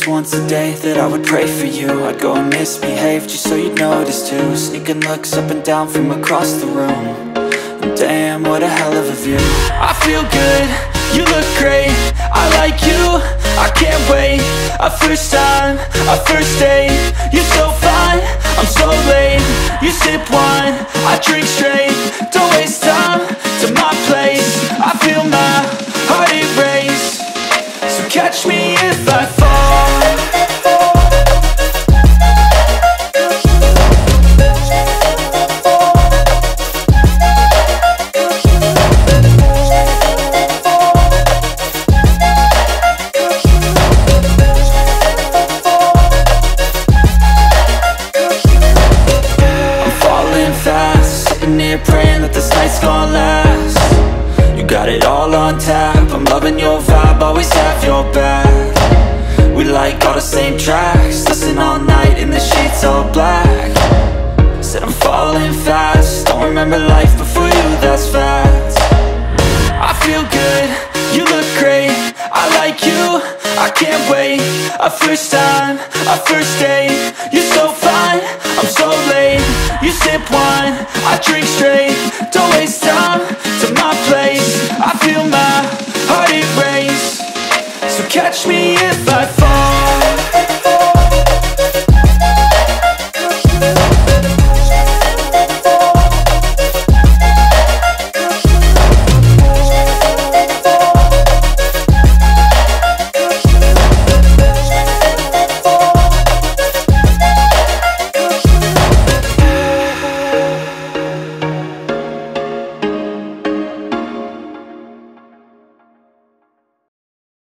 once a day that I would pray for you. I'd go and misbehave just so you'd notice too. Sneaking looks up and down from across the room, and damn, what a hell of a view. I feel good, you look great, I like you, I can't wait. A first time, a first date, you're so fine, I'm so late. You sip wine, I drink straight, don't waste time to my place. I feel my heart erase, so catch me if I fall. Praying that this night's gonna last. You got it all on tap, I'm loving your vibe, always have your back. We like all the same tracks, listen all night in the sheets all black. Said I'm falling fast, don't remember life before you, that's fact. I feel good, you look great, I like you, I can't wait. A first time, a first date, you're so fine, I'm so late. You sip wine, I drink straight, don't waste time to my place. I feel my heart erase, so catch me if I fall.